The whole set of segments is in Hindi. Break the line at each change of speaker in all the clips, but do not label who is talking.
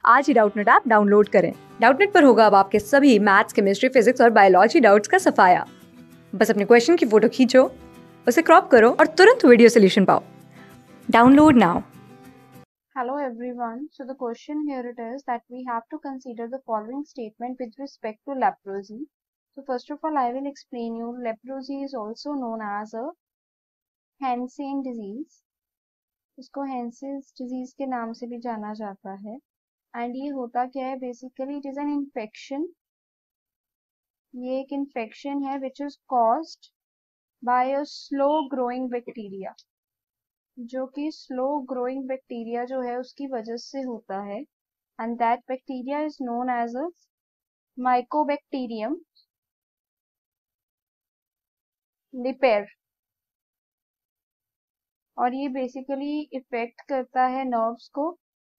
आज ही डाउटनेट ऐप डाउनलोड करें। डाउटनेट पर होगा अब आपके सभी मैथ्स, केमिस्ट्री, फिजिक्स और बायोलॉजी डाउट्स का सफाया। बस अपने क्वेश्चन की फोटो खींचो, उसे क्रॉप करो और तुरंत वीडियो सोल्यूशन पाओ। Download now.
Hello everyone. So the question here it is that we have to consider the following statement with respect to leprosy. So first of all, I will explain you leprosy is also known as a Hansen disease. इसको Hansen's disease के नाम से भी जाना जाता है। एंड ये होता क्या है? Basically it is an infection. ये एक इन्फेक्शन है which is caused by a slow growing bacteria, जो कि स्लो ग्रोइंग बैक्टीरिया जो है उसकी वजह से होता है। And that bacteria is known as a mycobacterium leprae. और ये बेसिकली इफेक्ट करता है नर्व्स को,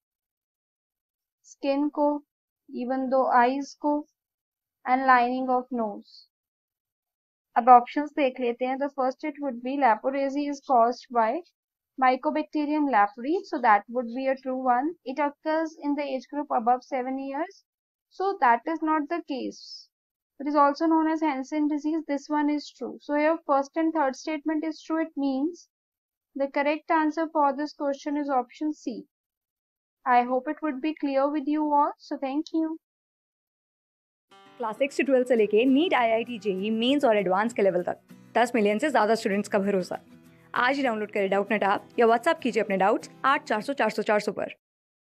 स्किन को, इवन दो आईज को एंड लाइनिंग ऑफ नोज। अब ऑप्शंस देख लेते हैं। The first it would be leprosy is caused by Mycobacterium leprae, so that would be a true one. It occurs in the age group above 7 years, so that is not the case. It is also known as Hansen disease. This one is true. So your first and third statement is true. It means the correct answer for this question is option C. I hope it would be clear with you all. So thank you.
Class 6 से 12 से लेके नीट, IIT, JEE मेंस और एडवांस के लेवल तक 10 मिलियन से ज्यादा स्टूडेंट्स का भरोसा। आज ही डाउनलोड करें डाउटनेट ऐप या व्हाट्सएप कीजिए अपने डाउट्स 8400 400 400 पर।